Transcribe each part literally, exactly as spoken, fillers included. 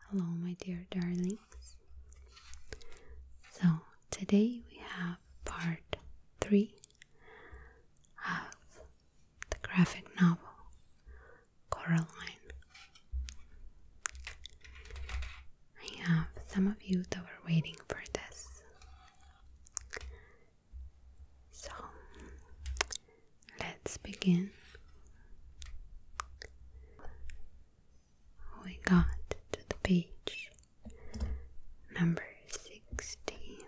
Hello, my dear darlings. So, today we have part three of the graphic novel Coraline. I have some of you that were waiting for this. So, let's begin. We got to the page number sixteen.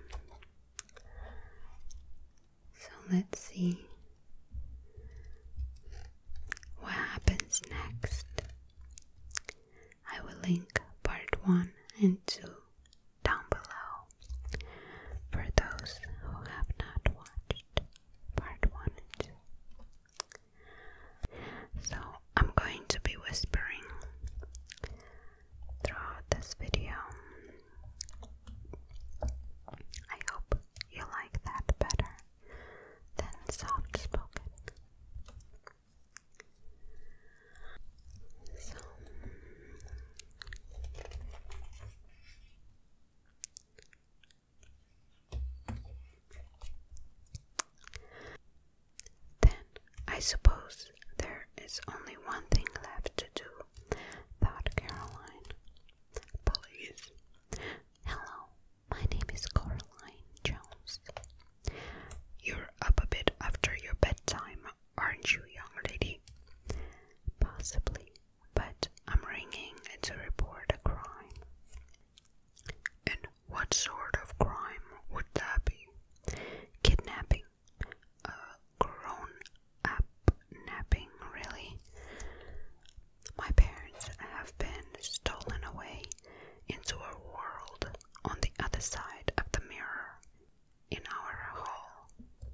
So let's see what happens next. I will link part one and two down below for those who have not watched part one and two. So I'm going to be whispering throughout this video. I hope you like that better than soft spoken. So then I suppose there is only one thing left to do, thought Caroline. Please. Hello, my name is Coraline Jones. You're up a bit after your bedtime, aren't you, young lady? Possibly, but I'm ringing to report a crime. And what sort of crime would that be? Kidnapping? A grown-up napping, really? My parents have been stolen away into a world on the other side of the mirror in our hall.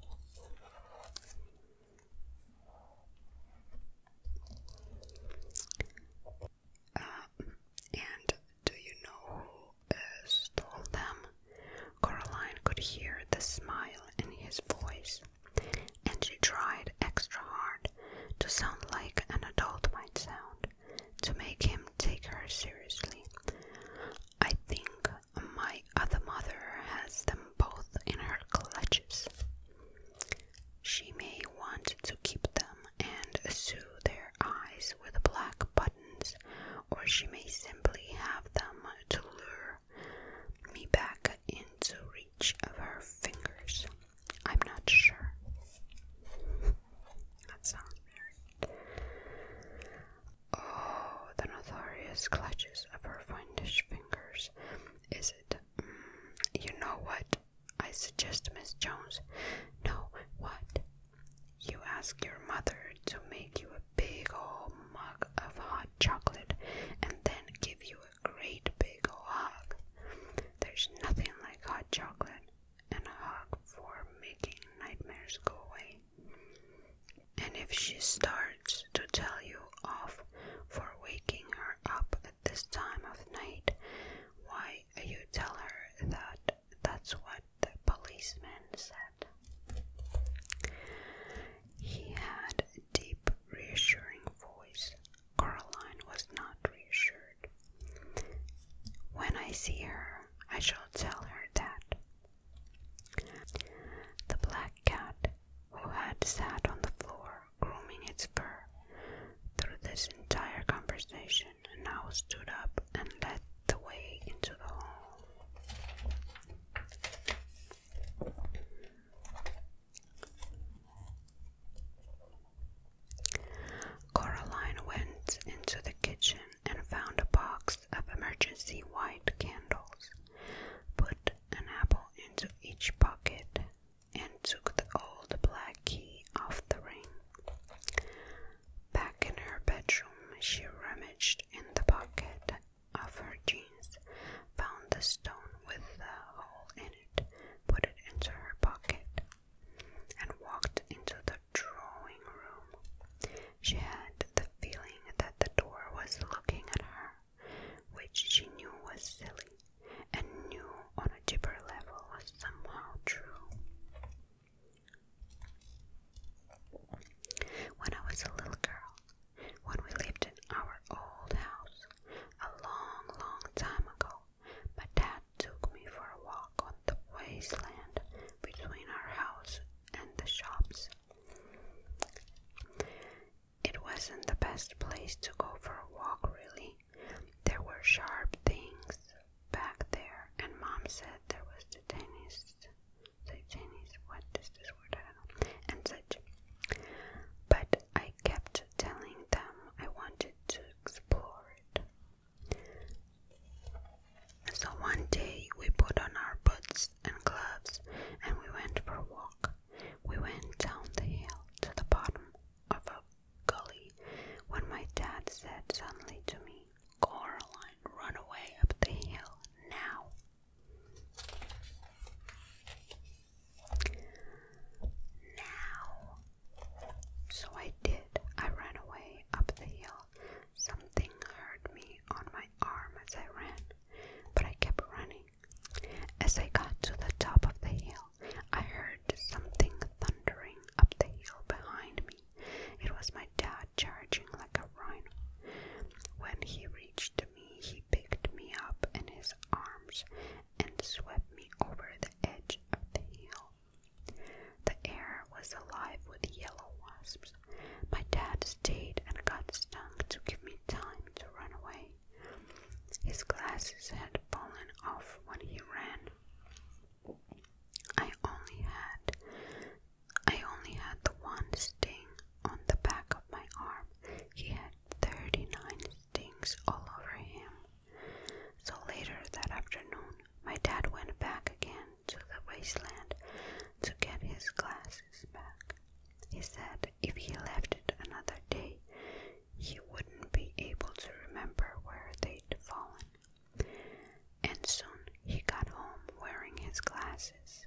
Uh, and do you know who uh, stole them? Coraline could hear the smile in his voice, and she tried extra hard to sound like an adult might sound, to make him take her seriously. I think my other mother has them both in her clutches. She may want to keep them and sew their eyes with black buttons, or she may simply have them to lure me back into reach of her fingers. I'm not sure. That sounds very... Oh, the notorious clutches of her fiendish fingers. Is it? Mm, you know what? I suggest, Miss Jones. No, what? You ask your mother to make you a big old mug of hot chocolate and then give you a great big old hug. There's nothing like hot chocolate and a hug for making nightmares go away. And if she starts to tell you off for waking her up at this time of night, why, you tell her that that's what the policeman said. He had a deep, reassuring voice. Coraline was not reassured. When I see her, I shall tell her that. The black cat, who had sat on the floor grooming its fur through this entire conversation, now stood up and led the way into the hall. Coraline went into the kitchen and found a box of emergency white candles, put an apple into each pocket, and took the old black key off the ring. Back in her bedroom, she rummaged in the pocket of her jeans, found the stone with the hole in it, put it into her pocket, and walked into the drawing room. She had the feeling that the door was looking at her, which she knew was silly, and knew on a deeper level was somehow true. When I was a little girl, when we lived in our old house, a long, long glasses had fallen off when he ran. I only had I only had the one sting on the back of my arm. He had thirty-nine stings all over him. So later that afternoon, my dad went back again to the wasteland to get his glasses back. He said if he left it another day, he wouldn't be able to remember where they'd fallen. And soon he got home wearing his glasses.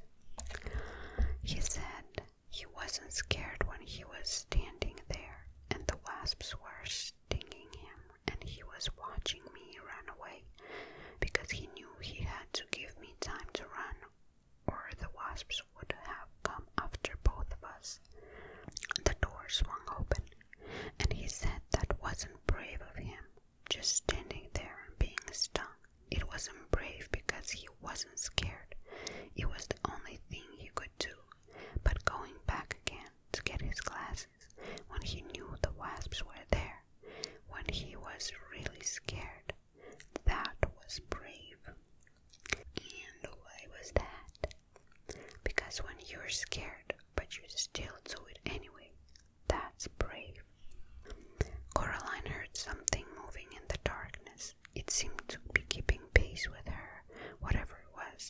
He said he wasn't scared when he was standing there and the wasps were stinging him, and he was watching me run away because he knew he had to give me time to run, or the wasps would have come after both of us. The door swung open, and he said that wasn't brave of him, just standing there and being stung. It wasn't brave because he wasn't scared. It was the only thing he could do. But going back again to get his glasses when he knew the wasps were there, when he was really scared, that was brave. And why was that? Because when you're scared, but you still do it anyway, that's brave. Coraline heard something moving in the darkness. It seemed to be keeping pace with her, whatever it was.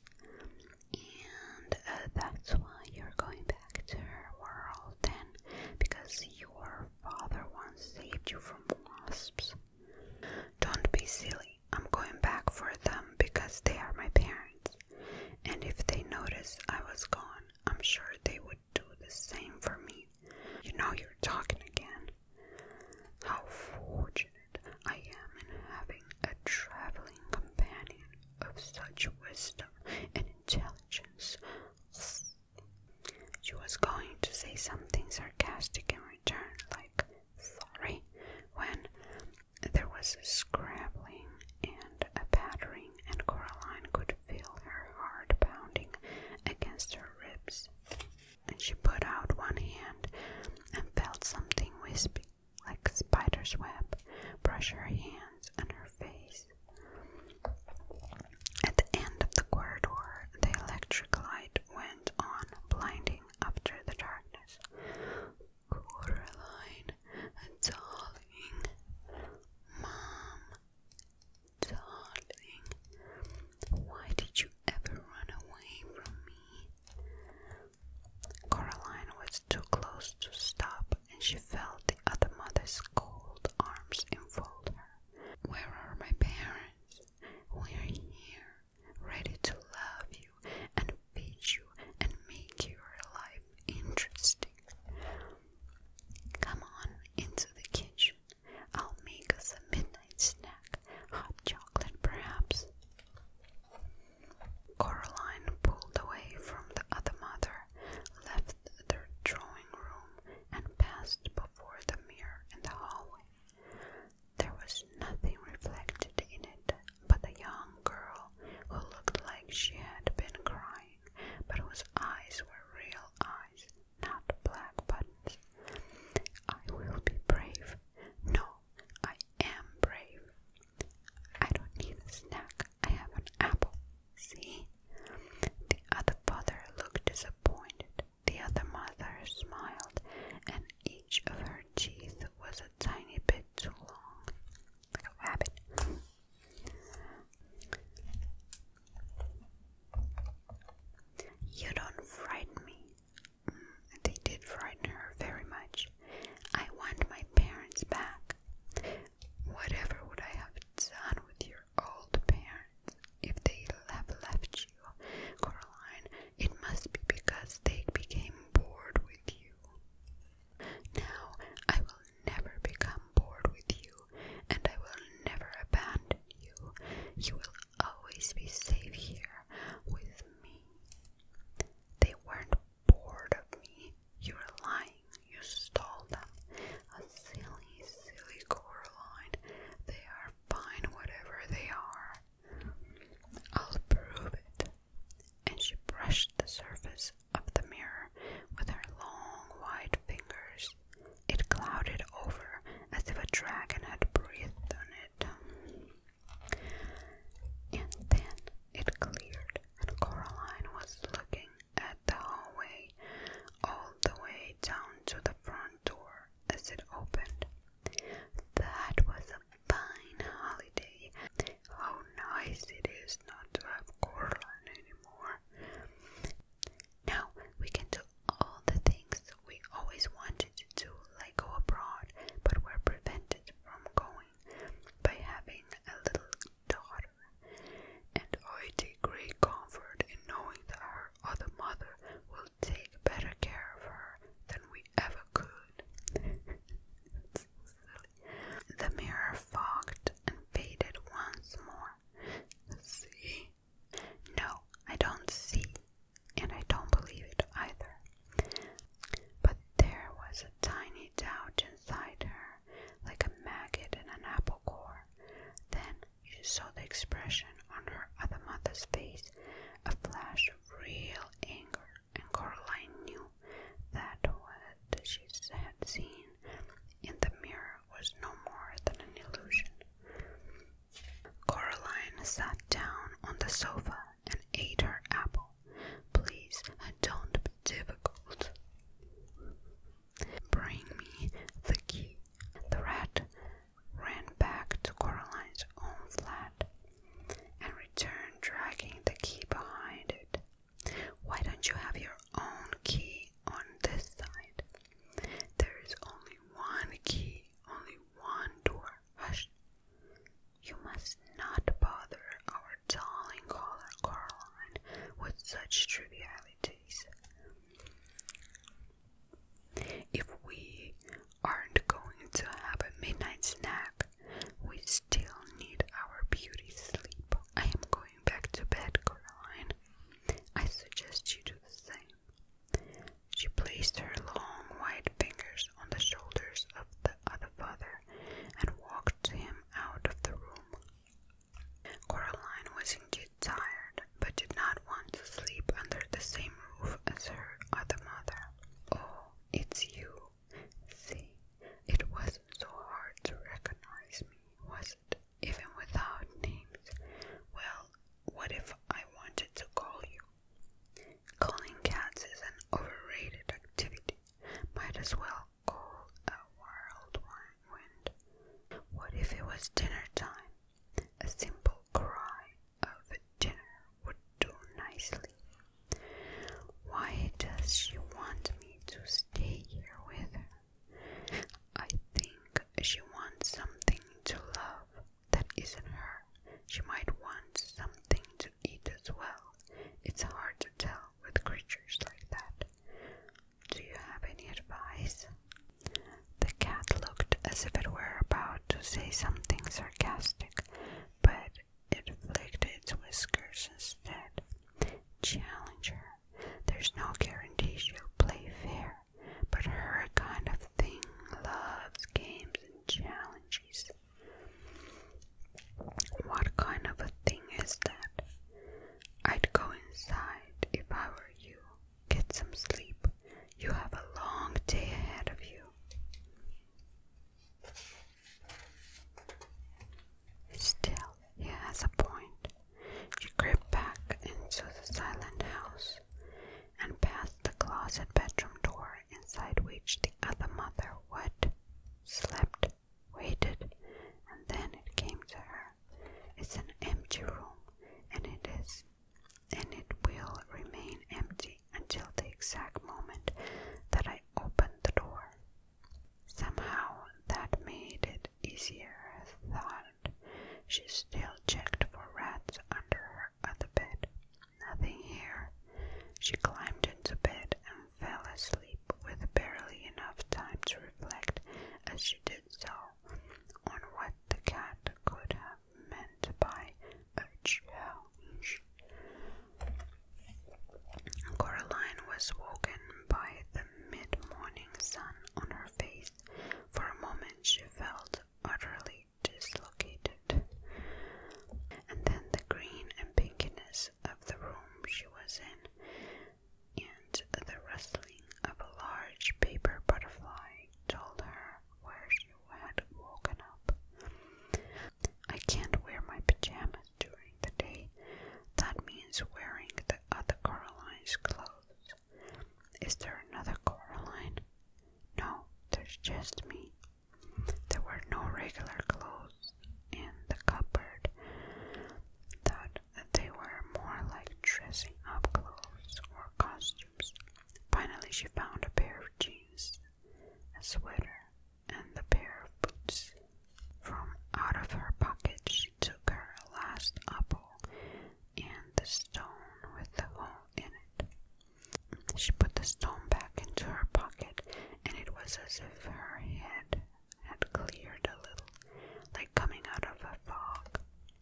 And uh, that's why you're going back to her world then, because your father once saved you from wasps. Don't be silly. I'm going back for them because they are my parents. And if they notice I was gone, I'm sure they would do the same for me. You know you're talking again. How fortunate I am in having a traveling companion of such wisdom and intelligence. She was going to say something sarcastic in return, like sorry, when there was a scrabbling and a pattering, and Coraline could feel her heart pounding against her ribs. And she put out one hand and felt something wispy, like a spider's web, brush her hands and her face. At the end of the corridor, the electric light went on, blinding after the darkness. Coraline, darling, Mom, darling, why did you ever run away from me? Coraline was too close to stop, and she felt the other mother's cold arms enfold her. Where are my parents? We're here, ready to love you and feed you and make your life interesting. Come on into the kitchen. I'll make us a midnight snack, hot chocolate perhaps. Coraline pulled away from the other mother, left the drawing room, and passed before the mirror in the hallway. There was nothing reflected in it but a young girl who looked like she had been crying, but whose eyes were real eyes, not black buttons. I will be brave. No, I am brave. I don't need a snack. I have an apple. See? The other father looked disappointed. The other mother smiled, and each of her teeth was a tiny bit too long, like a rabbit. Laura's face a flash of real anger, and Coraline knew that what she had seen in the mirror was no more than an illusion. Coraline sat down on the sofa and ate her apple. Please, don't be difficult. Bring me the key. The rat ran back to Coraline's own flat and returned dragging the key behind it. Why don't you have your own key on this side? There is only one key, only one door. Hush. You must not bother our darling caller Coraline with such trivialities. If we aren't going to have a midnight snack, we still need our beauty sleep. I am going back to bed, Coraline. I suggest you do the same. She placed her long white fingers on the shoulders of the other father and walked him out of the room. Coraline was indeed tired, but did not want to sleep under the same roof as her other mother. Oh, it's you. See, it wasn't so hard to recognize me, was it? Even without names. Well, what if I wanted to call you? Calling cats is an overrated activity. Might as well call a whirlwind. What if it was dinner time? A simple cry of dinner would do nicely. Why does she want me to stay here with her? I think she wants something to love that isn't her. She might want something to eat as well. It's hard to tell with creatures like that. Do you have any advice? The cat looked as if it were about to say something sarcastic, but it flicked its whiskers instead. Challenge her. There's no guarantee she'll play fair, but her kind of thing loves games and challenges. What kind of a thing is that? I'd go inside if I were you. Get some sleep. You have a long day ahead of you. Still, he has a point. She crept back into the silent house and past the closet bedroom door, inside which the other mother would slept, waited, and then it came to her. It's an empty room, and it is, and it will remain empty until the exact moment that I open the door. Somehow that made it easier, thought. She still checked for rats under her other bed. Nothing here. She climbed into bed and fell asleep with barely enough time to reflect as she did so on what the cat could have meant by a challenge. Coraline was woken by the mid-morning sun on her face. For a moment she felt utterly dislocated. And then the green and pinkiness of the room she was in, and the rustling of a large paper butterfly told her where she had woken up. I can't wear my pajamas during the day. That means wearing the other Coraline's clothes. Is there another Coraline? No, there's just me. There were no regular clothes in the cupboard. Thought that they were more like dressing up clothes or costumes. Finally she found a pair of jeans, a sweater, and a pair of boots. From out of her pocket she took her last apple and the stone with the hole in it. She put the stone back into her pocket, and it was as if her head had cleared a little, like coming out of a fog.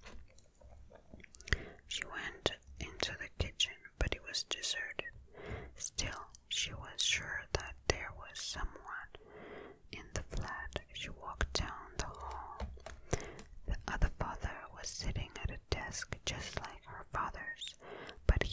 She went into the kitchen, but it was deserted. Still, she was sure that there was someone in the flat. She walked down the hall. The other father was sitting at a desk just like her father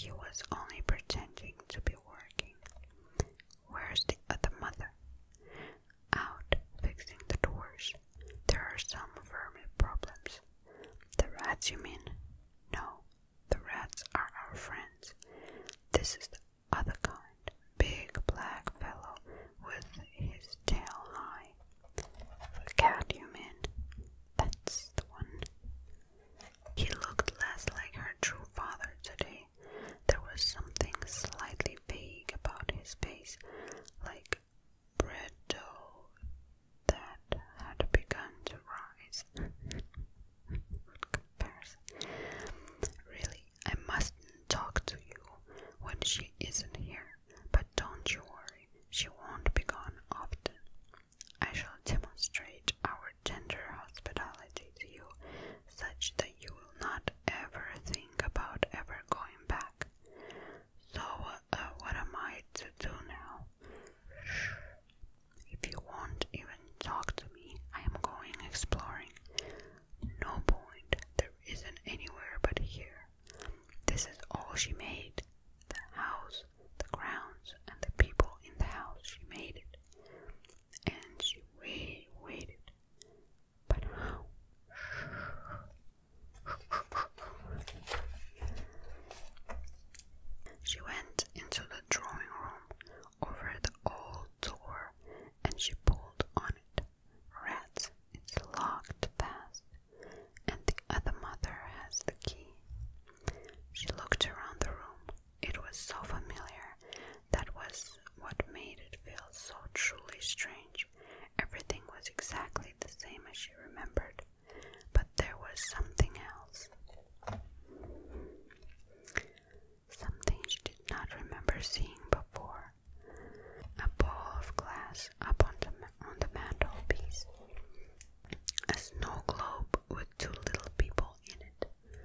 he was only pretending to be working. Where's the other mother? Out, fixing the doors. There are some vermin problems. The rats, you mean? No, the rats are our friends. This is the other kind. Big black fellow with his tail high. The cat, you mean? That's the one. He looked less like her true father today. There was something slightly vague about his face, like bread dough that had begun to rise. Good comparison. Really, I mustn't talk to you when she isn't here, but don't you worry, she won't be gone often. I shall demonstrate our tender hospitality to you, such that you will not ever think about ever going back. So, uh, what am I to do now? Shh. If you won't even talk to me, I am going exploring. No point, there isn't anywhere but here. This is all she made. The house, the grounds, and the people in the house. She made it. And she wait, waited. But how? She went into the drawing room over the old door, and she pulled on it. Rats, it's locked fast, and the other mother has the key. She looked around the room. It was so familiar. That was what made it feel so truly strange. Everything was exactly the same as she remembered, but there was something else. Something she did not remember seeing before. A ball of glass up on the, on the mantelpiece. A snow globe with two little people in it.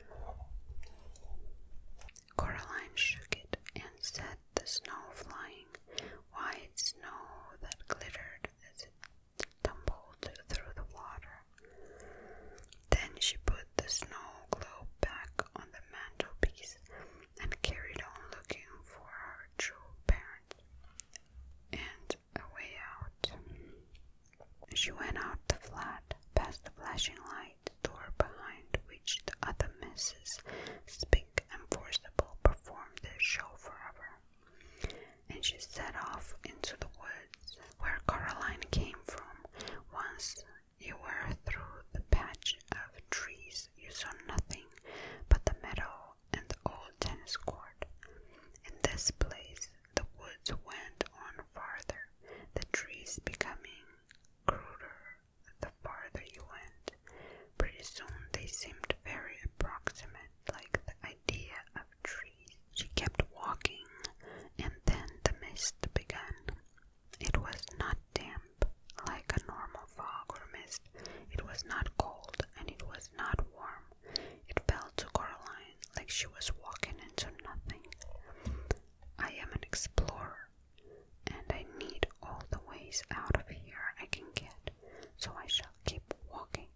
Coraline shook it and set the snow flying, white snow that glittered as it tumbled through the water. Then she put the snow globe back on the mantelpiece and carried on looking for her true parent and a way out. She went out the flat, past the flashing light door behind which the other Missus Spink and Forcible performed their show forever, and she set off into the woods where Coraline came from. Once you were through the patch of trees, you saw nothing but the meadow and the old tennis court. In this place, the woods went on farther, the trees becoming cruder the farther you went. Pretty soon they seemed very approximate, like the idea of trees. She kept walking, and then the mist began. It was not damp, like a normal fog or mist. It was not cold, and it was not warm. It felt to Coraline like she was walking into nothing. I am an explorer, and I need all the ways out of here I can get, so I shall keep walking.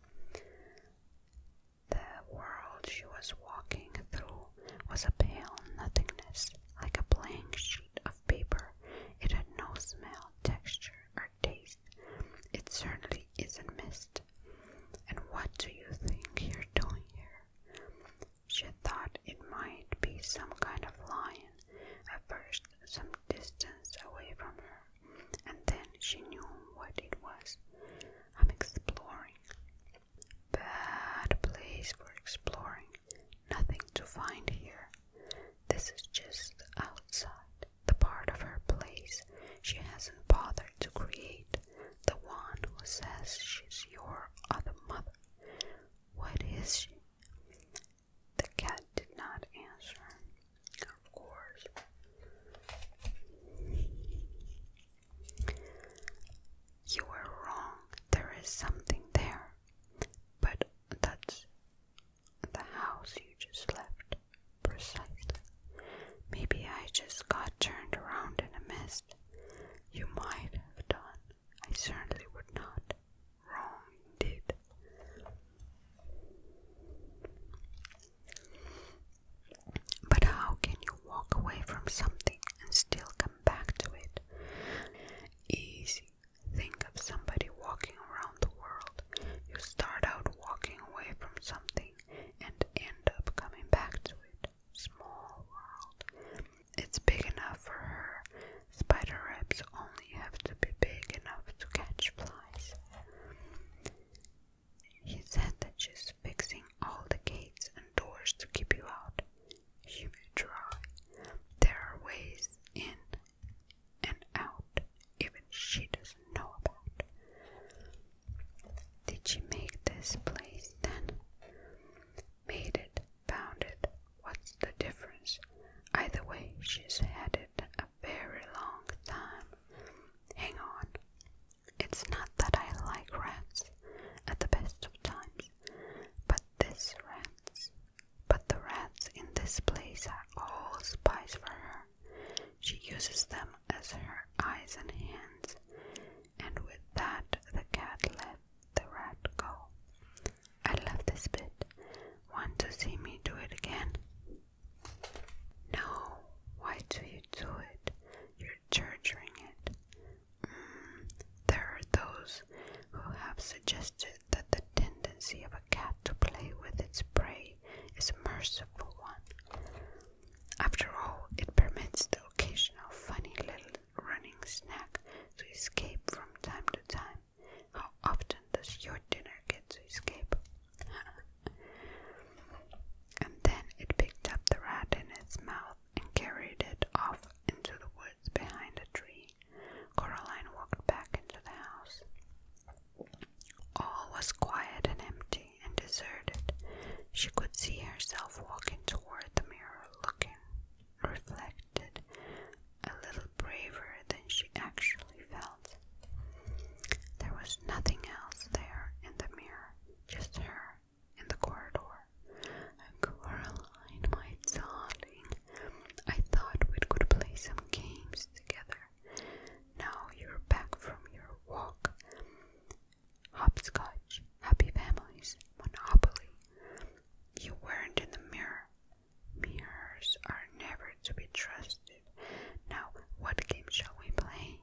The world she was walking through was a pale nothingness, like a blank sheet of paper. It had no smell, texture, or taste. It certainly isn't mist. And what do you think you're doing here? She thought it might be some kind of lion, at first some distance away from her, and then she knew what it was. I'm exploring. Bad place for exploring. Nothing to find here. This is just outside, the part of her place she hasn't she's had it a very long time. Hang on. It's not that I like rats at the best of times, but this rats, but the rats in this place are all spies for her. She uses them as her eyes and hands, and with that the cat let the rat go. I love this bit. Want to see me do it again? No, why do you do it? You're torturing it. Mm, there are those who have suggested that the tendency of a cat to play with its prey is a merciful one. After all, it permits the occasional funny little running snack to escape from time to time. How often does your dinner get to escape? And then it picked up the rat in its mouth and carried it off into the woods behind a tree. Coraline walked back into the house. All was quiet and empty and deserted. She could see herself walking toward the mirror, looking reflected a little braver than she actually felt. There was nothing else there in the mirror, just her in the corridor. Coraline, my darling, I thought we could play some games together. Now you're back from your walk. Hopscotch, happy families, Monopoly. You weren't in the mirror. Mirrors are never to be trusted. Now, what game shall we play?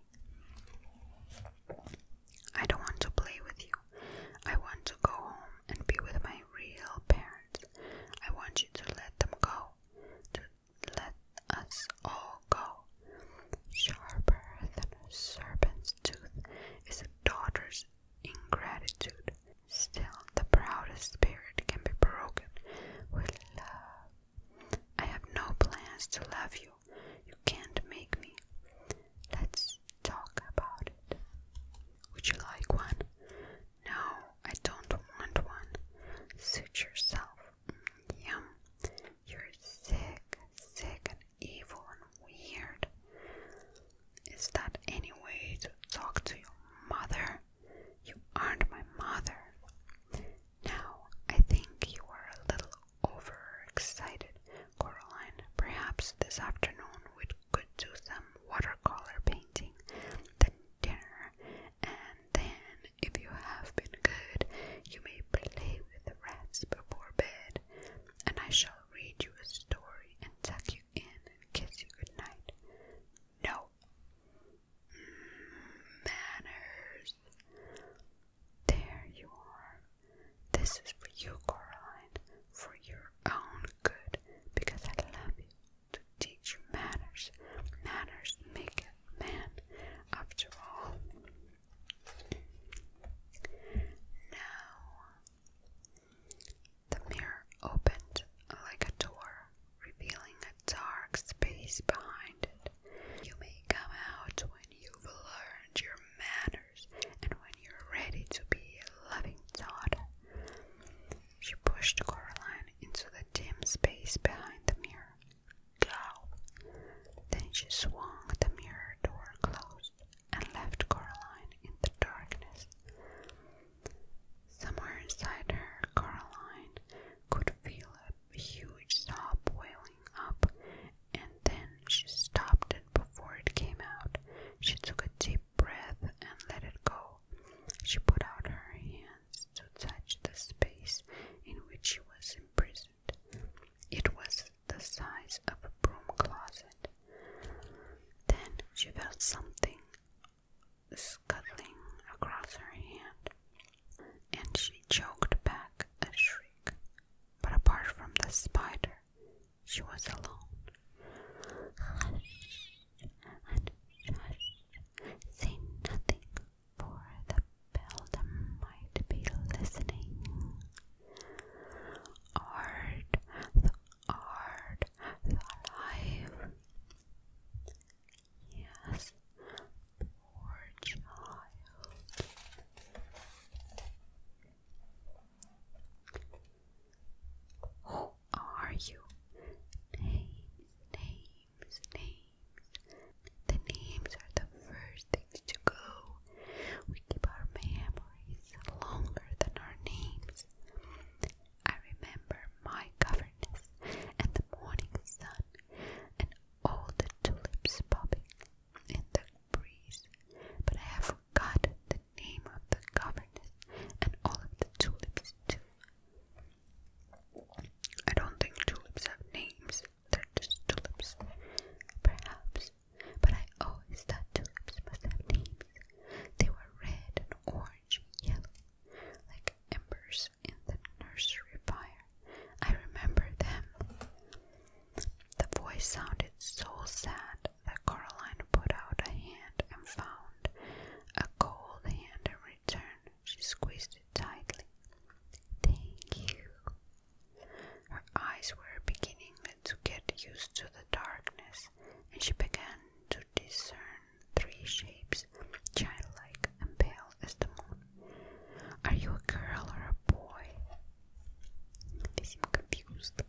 I don't want to play with you. I want to go home and be with my real parents. I want you to let them go. To let us all go. Sharper than a serpent's tooth is a daughter's ingratitude. Still, the proudest spirit can be broken with love. I have no plans to love you. You can't make me. Let's talk about it. Would you like one? No, I don't want one. Suit yourself. Yum. You're sick, sick and evil and weird. Is that any way to talk to your mother? You aren't my mother. Now, I think you are a little overexcited, Coraline. Perhaps this afternoon we could do some watercolor painting, then dinner, and then, if you have been good, you may play with the rats before bed, and I shall read you a story and tuck you in and kiss you goodnight. No. Mm, manners. There you are. This is for you, Coraline, for your own good, because I love you, to teach you manners. Manners make a man, after all. Now, the mirror opened like a door, revealing a dark space behind it. You may come out when you've learned your manners and when you're ready to be a loving daughter. She pushed Coraline into the dim space behind the mirror. Go! Then she swung the mirror door closed and left Coraline in the darkness. Somewhere inside her, Coraline could feel a huge sob wailing up, and then she stopped it before it came out. She took a deep breath and let it go. She put out her hands to touch the space in which she was imprisoned. It was the size of a broom closet. Then she felt something scuttling across her hand, and she choked back a shriek. But apart from the spider, she was alone. Hush and shush. Say nothing, for the beldam might be listening. Art, the art, the alive. Yes, poor child. Who are you? Nay, sounded so sad that Coraline put out a hand and found a cold hand in return. She squeezed it tightly. Thank you. Her eyes were beginning to get used to the darkness, and she began to discern three shapes, childlike and pale as the moon. Are you a girl or a boy? They seem confused.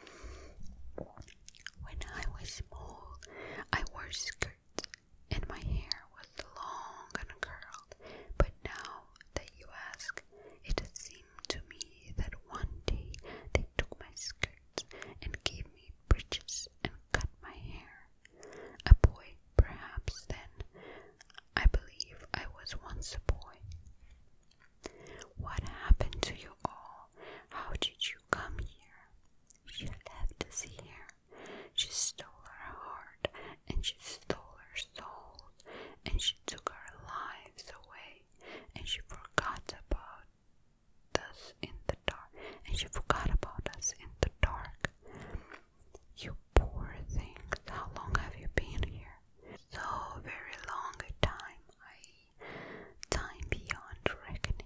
When I was small, I wore skirts, and my hair was long and curled. But now that you ask, it seemed to me that one day they took my skirts and gave me breeches and cut my hair. A boy, perhaps, then. I believe I was once a boy. What happened to you all? How did you come here? She left us here. She stole our heart, and she stole our souls, and she took our lives away, and she forgot about us in the dark, and she forgot about us in the dark. You poor things, how long have you been here? So very long a time, I time beyond reckoning.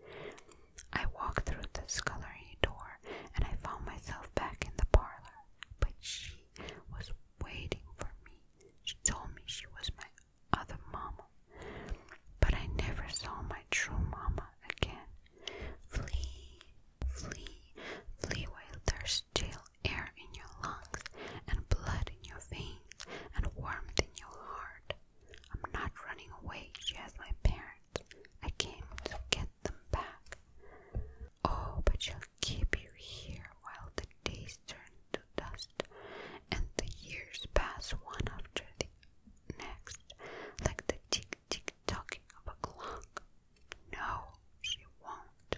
I walked through the scullery door, and I found myself back in the parlor, but she was waiting for me. She told me she was my other mama, but I never saw my true mama again. Flee, flee, flee while there's still air in your lungs, and blood in your veins, and warmth in your heart. I'm not running away, she has my parents. I came to get them back. Oh, but she'll keep you here while the days turn to dust, and the years pass one after the next, like the tick-tick-tocking of a clock. No, she won't.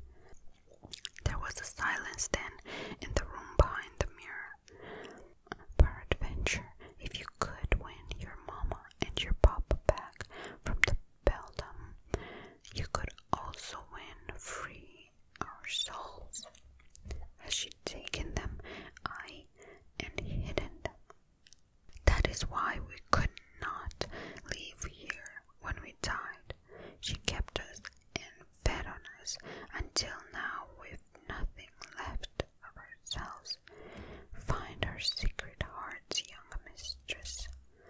There was a silence then in the room behind the mirror. Peradventure, if you could win your mama and your papa back from the beldam, you could also win free our souls. Has she taken them, aye, and hidden them? That is why we could not leave here when we died. She kept us and fed on us until now we've nothing left of ourselves. Find our secret hearts, young mistress.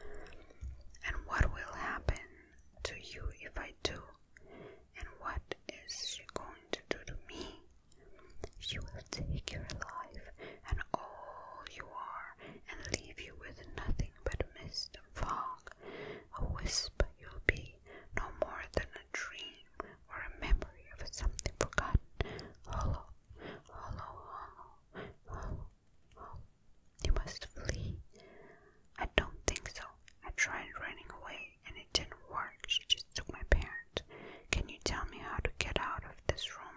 And what will happen to you if I do? And what is she going to do to me? She will take your life and all you are, and leave you with nothing but mist and fog. A wisp you'll be, no more than a dream or a memory of something forgotten. Hollow, hollow, hollow, hollow, hollow. You must flee. I don't think so. I tried running away and it didn't work. She just took my parents. Can you tell me how to get out of this room?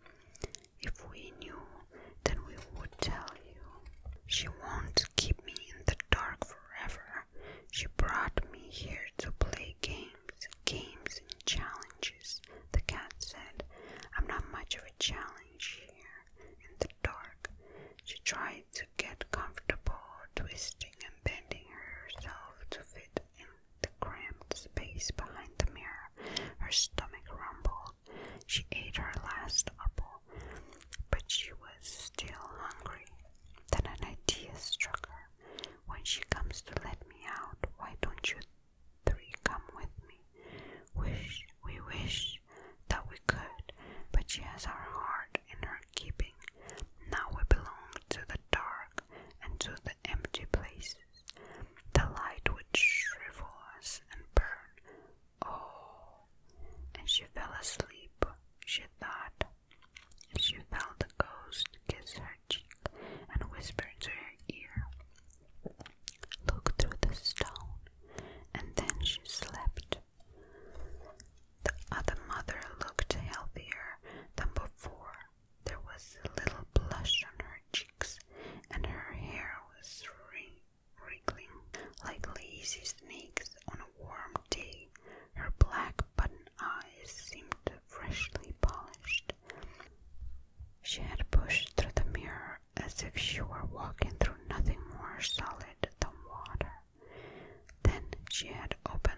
If we knew, then we would tell you. She won't keep me in the dark forever. She brought me here to play games, games and challenges. The cat said, I'm not much of a challenge here in the dark. She tried to get comfortable, twisting and bending herself to fit in the cramped space behind the mirror. Her stomach rumbled. She ate her last apple, but she was still hungry. Then an idea struck her. When she comes to let me out, why don't you three come with me? Wish, we wish that we could, but she has our heart in her keeping. Now we belong to the dark and to the empty places. The light would shrivel us and burn. Oh, and she fell asleep, she thought. She felt the ghost kiss her cheek and whisper into her ear, look through the stone, and then she slept. The other mother looked healthier than before. There was a little blush on her cheeks, and her hair was wriggling like lazy snakes on a warm day. Her black button eyes seemed freshly polished. She had pushed through the mirror as if she were walking through nothing more solid she had opened